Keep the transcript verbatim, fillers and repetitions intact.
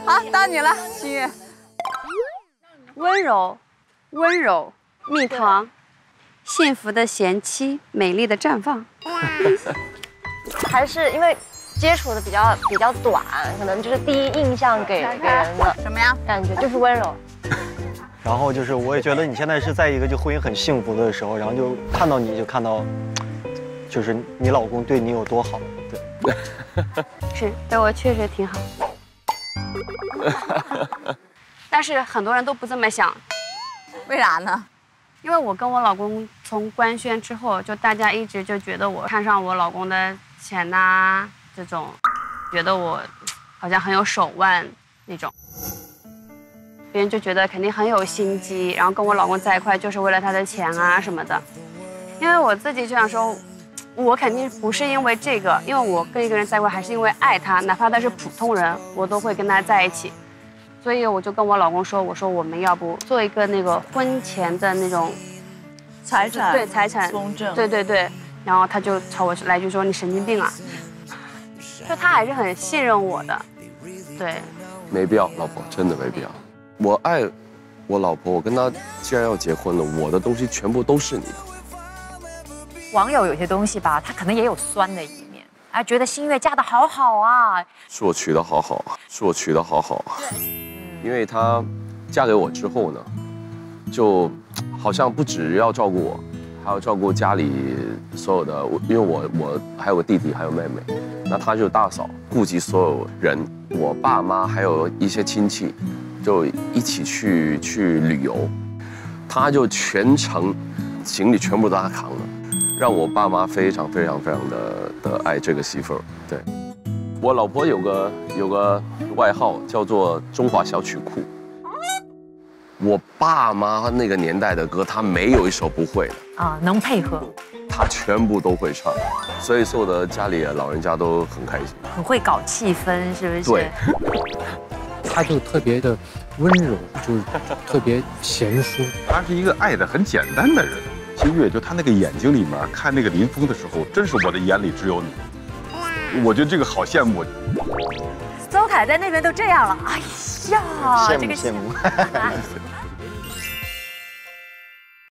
好，到你了，心月。 温柔，温柔，蜜糖，幸福的贤妻，美丽的绽放。 还是因为接触的比较比较短，可能就是第一印象给给人的什么呀？ 感觉就是温柔。 然后就是，我也觉得你现在是在一个就婚姻很幸福的时候，然后就看到你就看到，就是你老公对你有多好，对。 是，对我确实挺好。但是很多人都不这么想， 为啥呢？ 因为我跟我老公从官宣之后，就大家一直就觉得我看上我老公的钱呐、啊，这种，觉得我好像很有手腕那种，别人就觉得肯定很有心机，然后跟我老公在一块就是为了他的钱啊什么的。因为我自己就想说，我肯定不是因为这个，因为我跟一个人在一块还是因为爱他，哪怕他是普通人，我都会跟他在一起。所以我就跟我老公说，我说我们要不做一个那个婚前的那种财产对财产公证， 对对对，然后他就朝我来句说你神经病啊，就他还是很信任我的，对， 没必要，老婆真的没必要。我爱我老婆，我跟她既然要结婚了，我的东西全部都是你的。 网友有些东西吧，他可能也有酸的一面，哎，觉得新月嫁得好好啊， 是我娶得好好啊，是我娶得好好啊。因为她嫁给我之后呢，就好像不只要照顾我，还要照顾家里所有的，因为我我还有个弟弟，还有妹妹，那她就大嫂，顾及所有人，我爸妈还有一些亲戚，就一起去去旅游，她就全程行李全部都她扛了，让我爸妈非常非常非常的的爱这个媳妇儿。对，我老婆有个有个外号叫做中华小曲库。我爸妈那个年代的歌，她没有一首不会的啊，能配合， 她全部都会唱，所以所有的家里的老人家都很开心。 很会搞气氛，是不是？ 对， 他就特别的温柔，就是特别贤淑。 他是一个爱的很简单的人。新月就他那个眼睛里面看那个林峰的时候，真是我的眼里只有你。我觉得这个好羡慕。 邹凯在那边都这样了，哎呀， 羡慕这个羡慕。